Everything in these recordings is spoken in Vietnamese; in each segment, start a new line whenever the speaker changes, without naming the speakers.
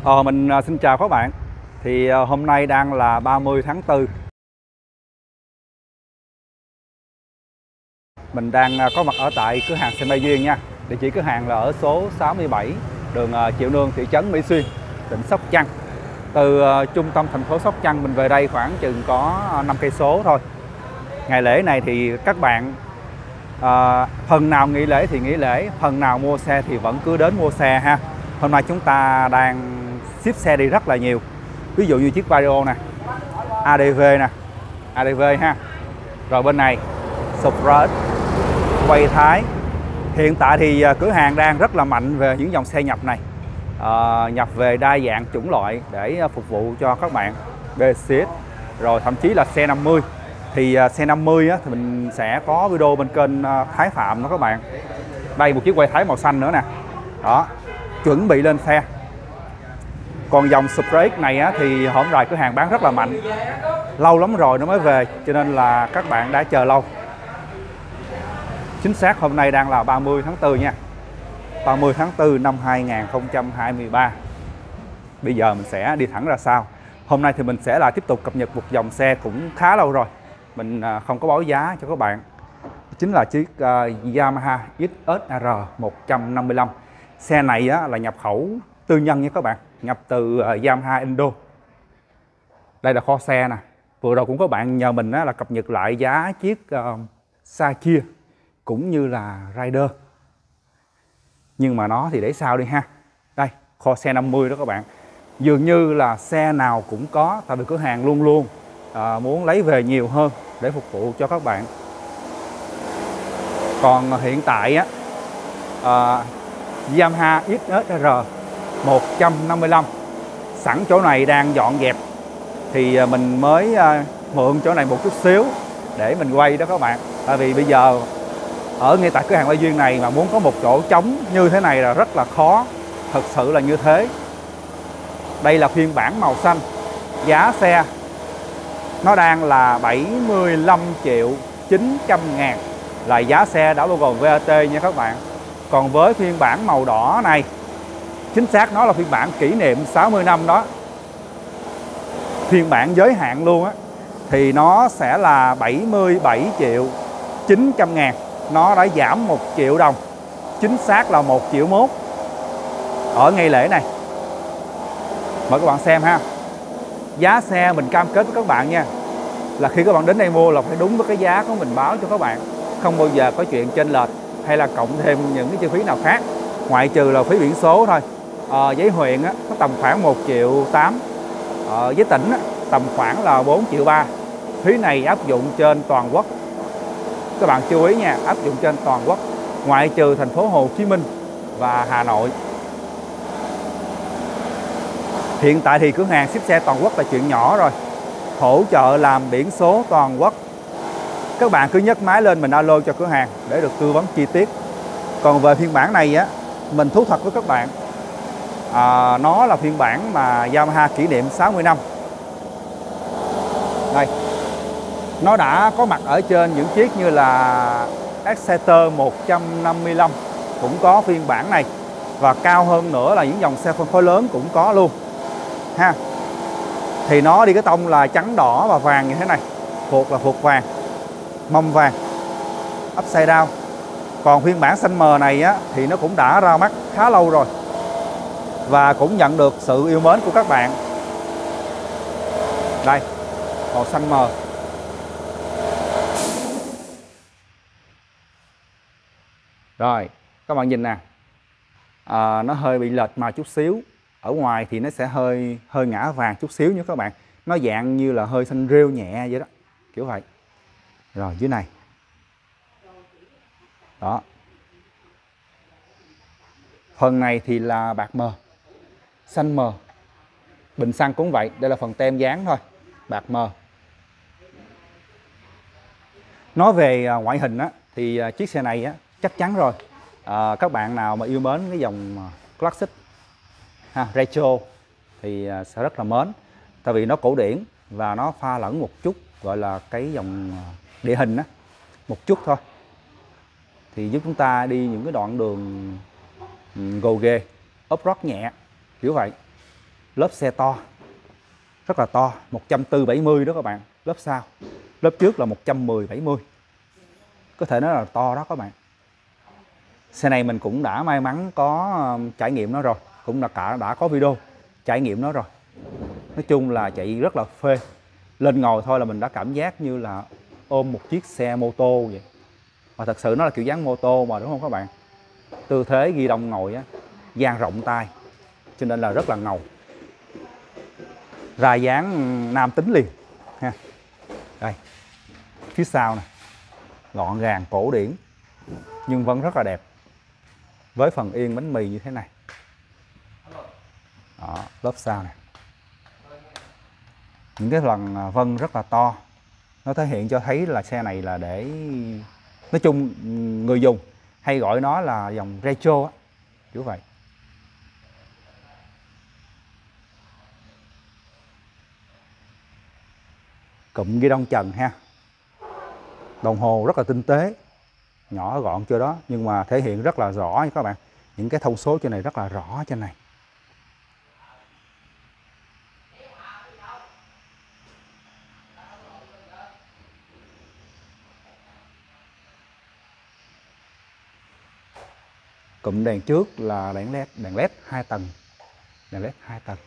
Mình xin chào các bạn. Hôm nay đang là 30 tháng 4. Mình đang có mặt ở tại cửa hàng xe Mai Duyên nha. Địa chỉ cửa hàng là ở số 67 đường Triệu Nương, thị trấn Mỹ Xuyên, tỉnh Sóc Trăng. Từ trung tâm thành phố Sóc Trăng mình về đây khoảng chừng có 5 cây số thôi. Ngày lễ này thì các bạn phần nào nghỉ lễ thì nghỉ lễ, phần nào mua xe thì vẫn cứ đến mua xe ha. Hôm nay chúng ta đang ship xe đi rất là nhiều. Ví dụ như chiếc Vario nè, ADV nè, ADV ha. Rồi bên này Supra, quay Thái. Hiện tại thì cửa hàng đang rất là mạnh về những dòng xe nhập này, nhập về đa dạng chủng loại để phục vụ cho các bạn BCX, rồi thậm chí là xe 50. Thì xe 50 á, thì mình sẽ có video bên kênh Thái Phạm đó các bạn. Đây một chiếc quay Thái màu xanh nữa nè. Đó, chuẩn bị lên xe. Còn dòng Supra X này á, thì hôm nay cửa hàng bán rất là mạnh. Lâu lắm rồi nó mới về, cho nên là các bạn đã chờ lâu. Chính xác hôm nay đang là 30 tháng 4 nha. 30 tháng 4 năm 2023. Bây giờ mình sẽ đi thẳng ra sau. Hôm nay thì mình sẽ là tiếp tục cập nhật một dòng xe cũng khá lâu rồi. Mình không có báo giá cho các bạn. Chính là chiếc Yamaha XSR 155. Xe này á, là nhập khẩu tư nhân nha các bạn. Nhập từ Yamaha Indo. Đây là kho xe nè. Vừa rồi cũng có bạn nhờ mình á, là cập nhật lại giá chiếc Sakira cũng như là Rider. Nhưng mà nó thì để sau đi ha. Đây, kho xe 50 đó các bạn. Dường như là xe nào cũng có, tại vì cửa hàng luôn luôn muốn lấy về nhiều hơn để phục vụ cho các bạn. Còn hiện tại á, Yamaha XSR 155 sẵn chỗ này đang dọn dẹp, thì mình mới mượn chỗ này một chút xíu để mình quay đó các bạn. Tại vì bây giờ ở ngay tại cửa hàng Mai Duyên này mà muốn có một chỗ trống như thế này là rất là khó, thật sự là như thế. Đây là phiên bản màu xanh, giá xe nó đang là 75 triệu 900 ngàn, là giá xe đã bao gồm VAT nha các bạn. Còn với phiên bản màu đỏ này, chính xác nó là phiên bản kỷ niệm 60 năm đó, phiên bản giới hạn luôn á, thì nó sẽ là 77 triệu 900 ngàn. Nó đã giảm 1 triệu đồng, chính xác là 1 triệu mốt ở ngày lễ này. Mời các bạn xem ha. Giá xe mình cam kết với các bạn nha, là khi các bạn đến đây mua là phải đúng với cái giá của mình báo cho các bạn. Không bao giờ có chuyện chênh lệch hay là cộng thêm những cái chi phí nào khác, ngoại trừ là phí biển số thôi. Giấy huyện á, nó tầm khoảng 1 triệu 8. Giấy tỉnh á, tầm khoảng là 4 triệu 3. Phí này áp dụng trên toàn quốc. Các bạn chú ý nha, áp dụng trên toàn quốc, ngoại trừ thành phố Hồ Chí Minh và Hà Nội. Hiện tại thì cửa hàng ship xe toàn quốc là chuyện nhỏ rồi, hỗ trợ làm biển số toàn quốc. Các bạn cứ nhấc máy lên mình alo cho cửa hàng để được tư vấn chi tiết. Còn về phiên bản này á, mình thú thật với các bạn, nó là phiên bản mà Yamaha kỷ niệm 60 năm. Đây, nó đã có mặt ở trên những chiếc như là Exciter 155 cũng có phiên bản này, và cao hơn nữa là những dòng xe phân khối lớn cũng có luôn ha. Thì nó đi cái tông là trắng đỏ và vàng như thế này, phuộc là phuộc vàng, mâm vàng, upside down. Còn phiên bản xanh mờ này á, thì nó cũng đã ra mắt khá lâu rồi và cũng nhận được sự yêu mến của các bạn. Đây, màu xanh mờ. Rồi, các bạn nhìn nè, nó hơi bị lệch màu chút xíu. Ở ngoài thì nó sẽ hơi ngã vàng chút xíu nha các bạn. Nó dạng như là hơi xanh rêu nhẹ vậy đó, kiểu vậy. Rồi dưới này. Đó. Phần này thì là bạc mờ, xanh mờ. Bình xăng cũng vậy, đây là phần tem dán thôi, bạc mờ. Nói về ngoại hình á, thì chiếc xe này á, chắc chắn rồi, các bạn nào mà yêu mến cái dòng classic retro thì sẽ rất là mến. Tại vì nó cổ điển và nó pha lẫn một chút gọi là cái dòng địa hình á, một chút thôi, thì giúp chúng ta đi những cái đoạn đường gồ ghề, off-road nhẹ, kiểu vậy. Lớp xe to, rất là to, 140/70 đó các bạn, lớp sau. Lớp trước là 110/70. Có thể nói là to đó các bạn. Xe này mình cũng đã may mắn có trải nghiệm nó rồi, cũng đã có video trải nghiệm nó rồi. Nói chung là chạy rất là phê. Lên ngồi thôi là mình đã cảm giác như là ôm một chiếc xe mô tô vậy. Mà thật sự nó là kiểu dáng mô tô mà, đúng không các bạn? Tư thế ghi đông ngồi á, dang rộng tay, cho nên là rất là ngầu. Ra dáng nam tính liền ha. Đây, phía sau nè, gọn gàng cổ điển nhưng vẫn rất là đẹp, với phần yên bánh mì như thế này. Đó, lớp sau nè, những cái lần vân rất là to, nó thể hiện cho thấy là xe này là để, nói chung người dùng hay gọi nó là dòng retro á, kiểu vậy. Cụm ghi đông trần ha, đồng hồ rất là tinh tế, nhỏ gọn chưa đó, nhưng mà thể hiện rất là rõ nha các bạn. Những cái thông số trên này rất là rõ trên này. Cụm đèn trước là đèn led 2 tầng, đèn led 2 tầng.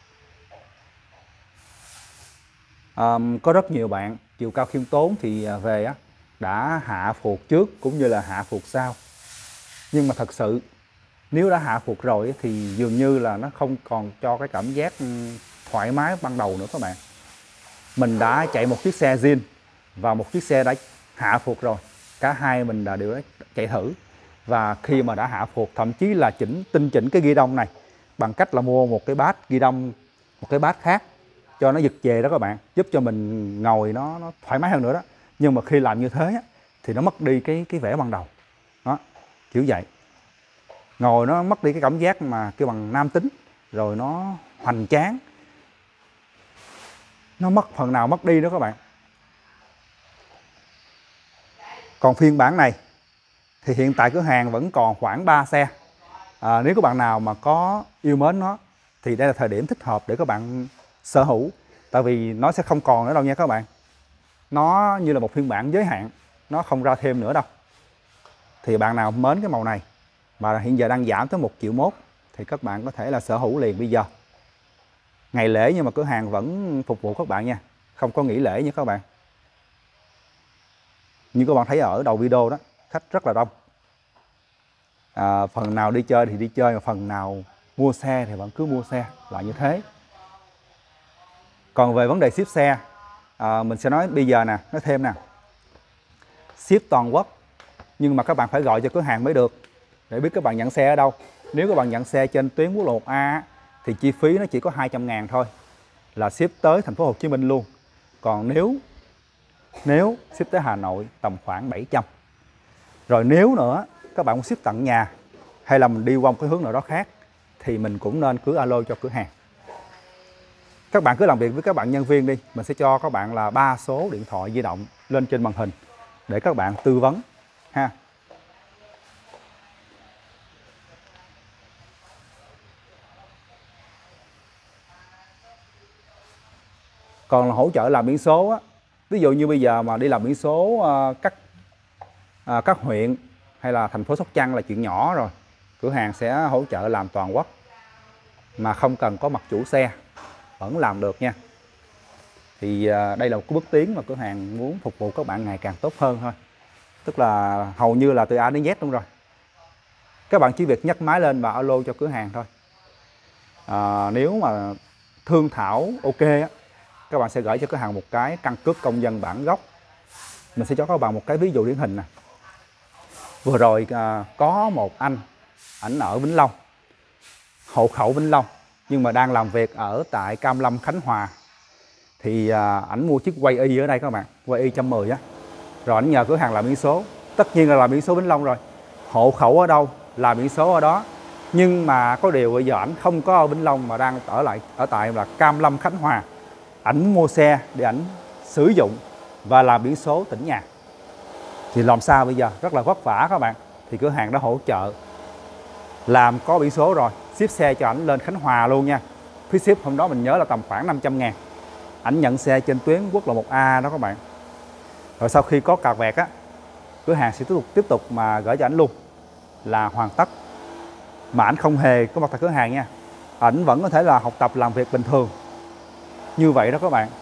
Có rất nhiều bạn chiều cao khiêm tốn thì về á, đã hạ phuộc trước cũng như là hạ phuộc sau. Nhưng mà thật sự nếu đã hạ phuộc rồi thì dường như là nó không còn cho cái cảm giác thoải mái ban đầu nữa các bạn. Mình đã chạy một chiếc xe zin và một chiếc xe đã hạ phuộc rồi, cả hai mình đều đã chạy thử. Và khi mà đã hạ phuộc, thậm chí là tinh chỉnh cái ghi đông này bằng cách là mua một cái bát ghi đông, một cái bát khác cho nó giật về đó các bạn, giúp cho mình ngồi nó thoải mái hơn nữa đó. Nhưng mà khi làm như thế á, thì nó mất đi cái vẻ ban đầu đó, kiểu vậy. Ngồi nó mất đi cái cảm giác mà kêu bằng nam tính, rồi nó hoành tráng, nó mất phần nào mất đi đó các bạn. Còn phiên bản này thì hiện tại cửa hàng vẫn còn khoảng 3 xe. Nếu các bạn nào mà có yêu mến nó thì đây là thời điểm thích hợp để các bạn sở hữu. Tại vì nó sẽ không còn nữa đâu nha các bạn. Nó như là một phiên bản giới hạn, nó không ra thêm nữa đâu. Thì bạn nào mến cái màu này mà hiện giờ đang giảm tới 1,1 triệu thì các bạn có thể là sở hữu liền bây giờ. Ngày lễ nhưng mà cửa hàng vẫn phục vụ các bạn nha, không có nghỉ lễ nha các bạn. Như các bạn thấy ở đầu video đó, khách rất là đông. Phần nào đi chơi thì đi chơi, mà phần nào mua xe thì vẫn cứ mua xe, là như thế. Còn về vấn đề ship xe, mình sẽ nói bây giờ nè, nói thêm nè. Ship toàn quốc, nhưng mà các bạn phải gọi cho cửa hàng mới được, để biết các bạn nhận xe ở đâu. Nếu các bạn nhận xe trên tuyến quốc lộ 1A thì chi phí nó chỉ có 200.000 thôi, là ship tới thành phố Hồ Chí Minh luôn. Còn nếu ship tới Hà Nội tầm khoảng 700. Rồi nếu nữa các bạn muốn ship tận nhà hay là mình đi qua một cái hướng nào đó khác thì mình cũng nên cứ alo cho cửa hàng. Các bạn cứ làm việc với các bạn nhân viên đi, mình sẽ cho các bạn là 3 số điện thoại di động lên trên màn hình để các bạn tư vấn ha. Còn là hỗ trợ làm biển số á, ví dụ như bây giờ mà đi làm biển số các huyện hay là thành phố Sóc Trăng là chuyện nhỏ rồi. Cửa hàng sẽ hỗ trợ làm toàn quốc mà không cần có mặt chủ xe, vẫn làm được nha. Thì đây là một cái bước tiến mà cửa hàng muốn phục vụ các bạn ngày càng tốt hơn thôi. Tức là hầu như là từ A đến Z luôn rồi. Các bạn chỉ việc nhấc máy lên và alo cho cửa hàng thôi. Nếu mà thương thảo ok á, các bạn sẽ gửi cho cửa hàng một cái căn cước công dân bản gốc. Mình sẽ cho các bạn một cái ví dụ điển hình nè. Vừa rồi có một ảnh ở Vĩnh Long, hộ khẩu Vĩnh Long, nhưng mà đang làm việc ở tại Cam Lâm, Khánh Hòa. Thì ảnh mua chiếc Quay Y ở đây các bạn, Quay Y 110 á. Rồi ảnh nhờ cửa hàng làm biển số. Tất nhiên là làm biển số Vĩnh Long rồi. Hộ khẩu ở đâu, làm biển số ở đó. Nhưng mà có điều bây giờ ảnh không có ở Vĩnh Long mà đang ở tại là Cam Lâm, Khánh Hòa. Ảnh mua xe để ảnh sử dụng và làm biển số tỉnh nhà. Thì làm sao bây giờ? Rất là vất vả các bạn. Thì cửa hàng đã hỗ trợ làm có biển số rồi, ship xe cho ảnh lên Khánh Hòa luôn nha. Phí ship hôm đó mình nhớ là tầm khoảng 500.000. Ảnh nhận xe trên tuyến quốc lộ 1A đó các bạn. Rồi sau khi có card vẹt á, cửa hàng sẽ tiếp tục mà gửi cho ảnh luôn là hoàn tất. Mà ảnh không hề có mặt tại cửa hàng nha. Ảnh vẫn có thể là học tập làm việc bình thường như vậy đó các bạn.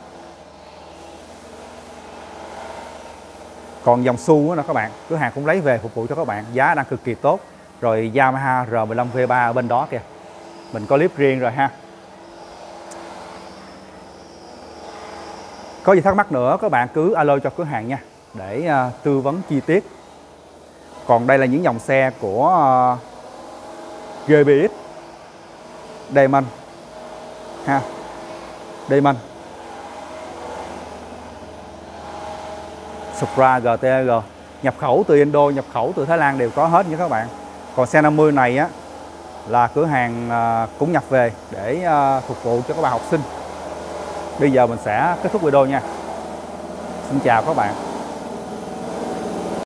Còn dòng SUV đó các bạn, cửa hàng cũng lấy về phục vụ cho các bạn, giá đang cực kỳ tốt. Rồi Yamaha R15 V3 ở bên đó kìa, mình có clip riêng rồi ha. Có gì thắc mắc nữa các bạn cứ alo cho cửa hàng nha, để tư vấn chi tiết. Còn đây là những dòng xe của GBX Diamond ha, Diamond, Supra, GTR, nhập khẩu từ Indo, nhập khẩu từ Thái Lan đều có hết nha các bạn. Còn xe 50 này á là cửa hàng cũng nhập về để phục vụ cho các bạn học sinh. Bây giờ mình sẽ kết thúc video nha. Xin chào các bạn.